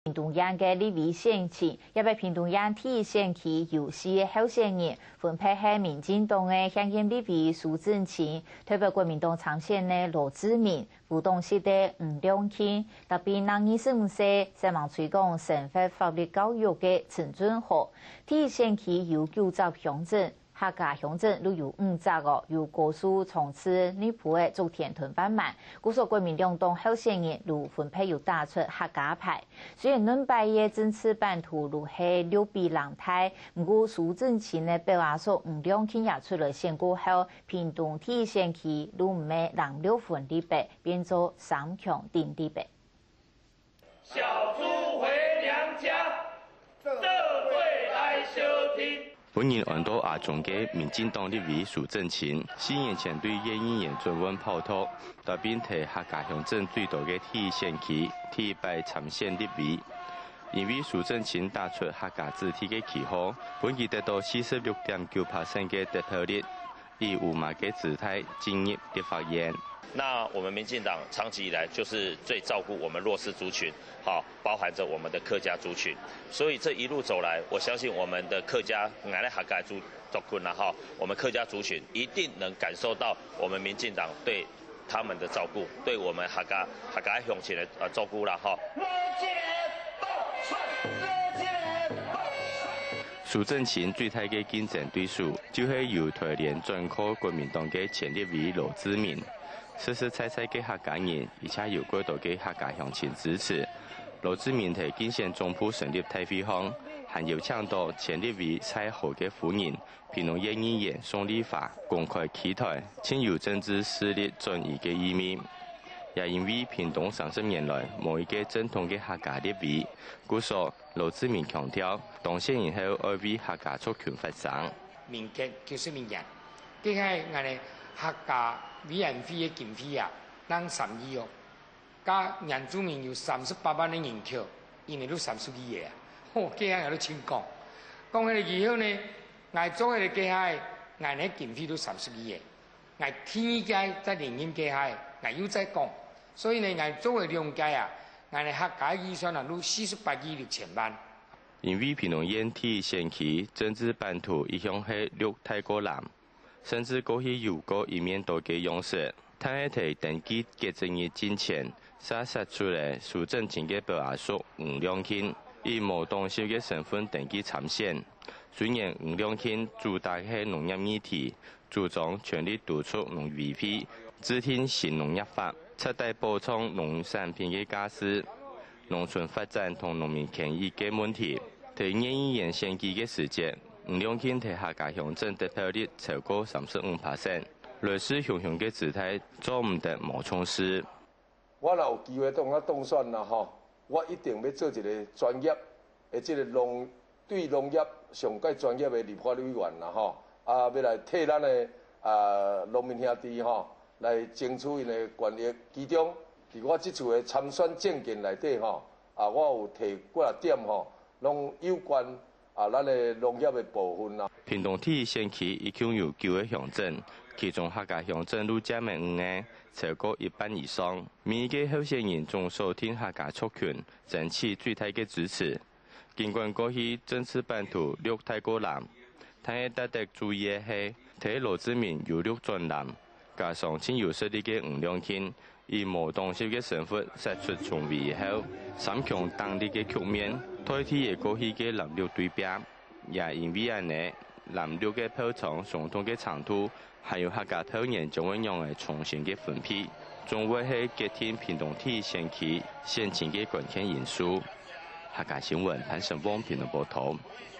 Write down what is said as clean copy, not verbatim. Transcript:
屏东县嘅立委选区，也被屏东县体育选区有4个候选人分配系民进党嘅现任立委苏正清，推俾国民党参选嘅罗志明、副董事嘅吴亮钦，特别让25岁希望推广生活法律教育嘅陈俊豪。体育选区有9集乡镇。 客家乡镇都有5集哦，由高速从此女仆的做田屯班满，故所国民两党候选人如分配又打出客家牌。虽然两摆嘅政治版图如系6比2态，不过苏正清嘅表达说吴亮钦也出来选过后，屏东体育选区如唔系让6分立白，变做3强定立白。 小猪回娘家，社会来收听。 本人按到阿中嘅民进党立委苏正清4年前对叶议员追问泡托，特别提客家乡镇最大嘅体育选区体育摆参选立委。因为苏正清打出客家字体嘅旗号，本期得到46.9%嘅得票率，以五马嘅姿态进入立法院。 那我们民进党长期以来就是最照顾我们弱势族群，好，包含着我们的客家族群，所以这一路走来，我相信我们的客家俺的客家族群啦，哈，我们客家族群一定能感受到我们民进党对他们的照顾，对我们客家乡亲的照顾啦，哈。 苏正清最大嘅竞争对手就是由台联转靠国民党嘅前立委罗志明。 实实在在嘅客家人，而且有过多嘅客家乡亲支持。罗志明提竞选中埔成立太妃乡，还有抢到前立委蔡豪嘅夫人，屏东县议员宋丽华公开企台，请有政治势力转移嘅意味。也因为屏东30年来冇一个正统嘅客家立委，故所罗志明强调，当选以后要为客家族群发声。 民间就是民间，即係我哋客家。 委員會嘅經費啊，咱32億，加原住民有38萬嘅人口，一年都30幾個啊，計下我都清講。講起嚟以後呢，我做嘅計下，我哋經費都30幾個，我天界在連任計下，我又再講，所以呢，我做嘅兩屆啊，我哋客家預算啊都48億6千萬。 因為屏東縣體育選區政治版圖一向係綠太過藍。 甚至過去有過一面倒嘅樣式，但係提登記嘅正義之前，寫實出嚟蘇正清嘅表達屬吳亮钦以無黨小嘅身份登記參選。雖然吳亮钦主打係農業議題，主張全力督促農委會制定新農業法，徹底補充農產品嘅價值、農村發展同農民權益嘅問題，提議員選舉嘅時節。 吳亮钦提客家鄉鎮得票率超過35%，類似雄雄嘅姿態做唔得無從事。 我若有機會當選啦吼，我一定要做一個專業，即個對農業上界專業嘅立法委員啦吼，要來替咱嘅農民兄弟吼來爭取因嘅權益。其中，佇我即次嘅參選政見內底吼，我有提幾啊點吼，攏有關。 咱的農業的部分啦。 屏東體育選區一共有9個鄉鎮，其中客家鄉鎮都佔滿5個，超過1半以上。每一個候選人總收聽客家族群，爭取最大嘅支持。儘管過去政治版圖綠太過藍，但係值得注意嘅係，睇羅志明由綠轉藍，加上親有實力嘅吳亮钦，以無黨小嘅身份殺出重圍以後，3強當地嘅局面。 代替嘅過去嘅藍綠對比，也因為安尼藍綠嘅票倉相同嘅長度，還有客家票人將會用嚟重新嘅分配，仲會係決定屏東體育選區選情嘅關鍵因素。客家新聞潘成峰屏東報道。